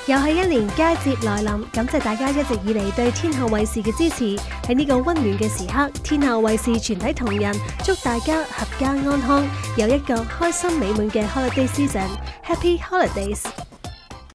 又係一年佳節來臨，感謝大家一直以嚟對天后衛視嘅支持。喺呢個溫暖嘅時刻，天后衛視全體同仁祝大家合家安康，有一個開心美滿嘅 Holiday Season。Happy Holidays！